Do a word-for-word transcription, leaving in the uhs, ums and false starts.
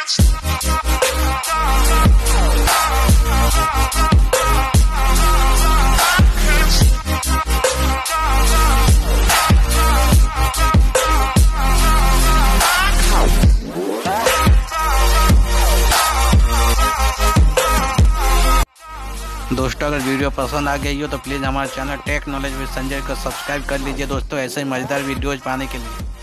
दोस्तों अगर वीडियो पसंद आ गई हो तो प्लीज़ हमारे channel tech knowledge with Sanjay को सब्सक्राइब कर लीजिए दोस्तों, ऐसे ही मज़ेदार वीडियोज़ पाने के लिए।